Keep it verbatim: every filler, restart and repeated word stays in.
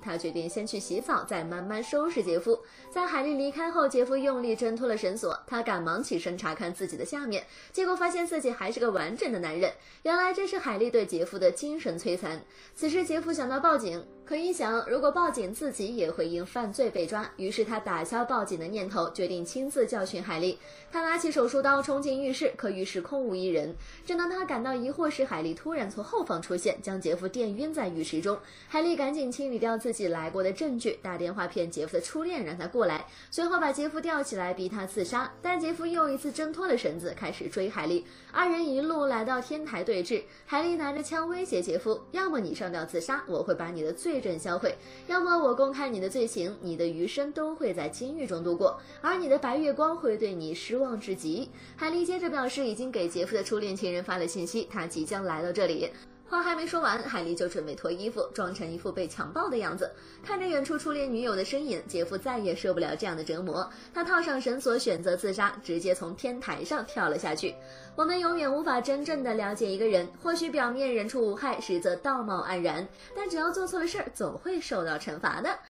他决定先去洗澡，再慢慢收拾杰夫。在海莉离开后，杰夫用力挣脱了绳索，他赶忙起身查看自己的下面，结果发现自己还是个完整的男人。原来这是海莉对杰夫的精神摧残。此时杰夫想到报警，可一想，如果报警自己也会因犯罪被抓，于是他打消报警的念头，决定亲自教训海莉。他拿起手术刀冲进浴室，可浴室空无一人。正当他感到疑惑时，海莉突然从后方出现，将杰夫电晕在浴室中。海莉赶紧清理掉自己来过的证据，打电话骗杰夫的初恋让他过来，随后把杰夫吊起来逼他自杀。但杰夫又一次挣脱了绳子，开始追海莉。二人一路来到天台对峙，海莉拿着枪威胁杰夫，要么你上吊自杀，我会把你的罪证销毁，要么我公开你的罪行，你的余生都会在监狱中度过，而你的白月光会对你失望至极。海莉接着表示已经给杰夫的初恋情人发了信息，他即将来到这里。话还没说完，海莉就准备脱衣服，装成一副被强暴的样子。看着远处初恋女友的身影，杰夫再也受不了这样的折磨，他套上绳索选择自杀，直接从天台上跳了下去。我们永远无法真正的了解一个人，或许表面人畜无害，实则道貌岸然，但只要做错了事儿，总会受到惩罚的。